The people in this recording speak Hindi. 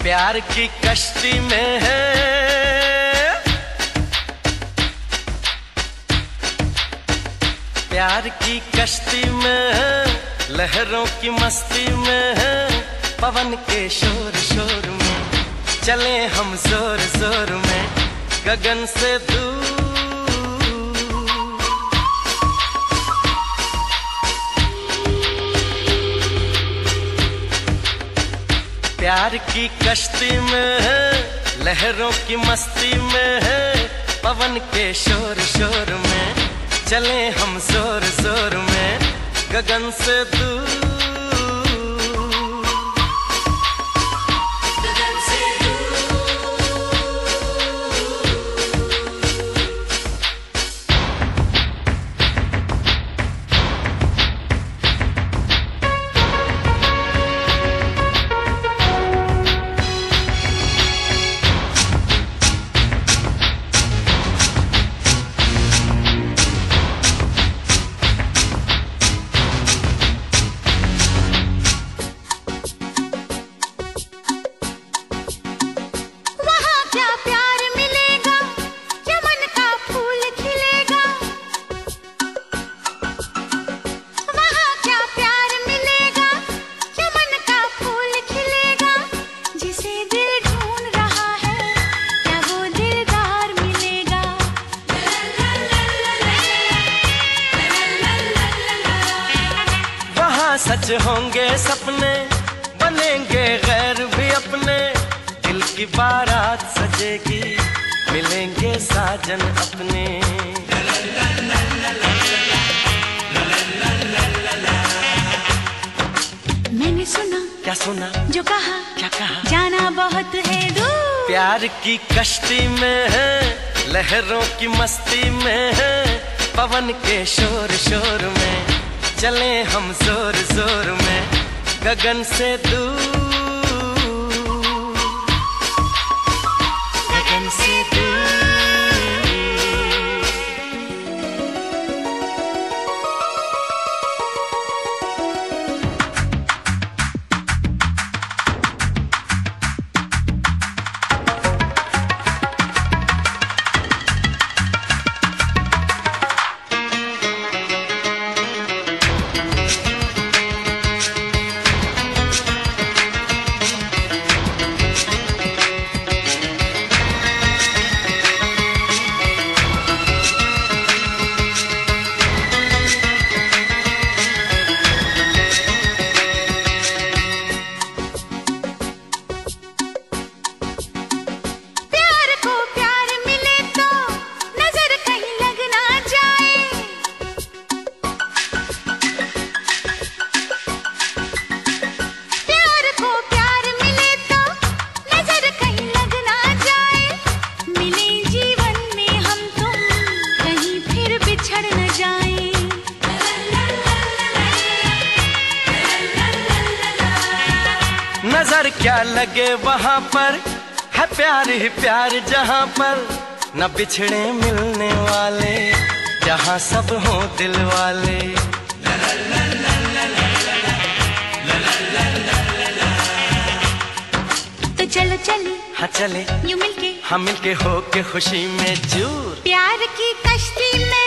प्यार की कश्ती में है, प्यार की कश्ती में है, लहरों की मस्ती में है, पवन के शोर शोर में चले हम जोर जोर में गगन से दूर। प्यार की कश्ती में है, लहरों की मस्ती में है, पवन के शोर शोर में चले हम जोर जोर में गगन से दूर। सच होंगे सपने, बनेंगे गैर भी अपने, दिल की बारात सजेगी, मिलेंगे साजन अपने। मैंने सुना, क्या सुना, जो कहा, क्या कहा, जाना बहुत है दूर। प्यार की कश्ती में है, लहरों की मस्ती में है, पवन के शोर शोर में चले हम जोर जोर में गगन से दूर, गगन से दूर। नजर क्या लगे वहाँ पर, है प्यार ही प्यार जहाँ पर, न बिछड़े मिलने वाले, जहाँ सब हों दिल वाले। तो चलो चले, हाँ चले, यूं मिलके, हम मिलके हो के खुशी में चूर। प्यार की कश्ती में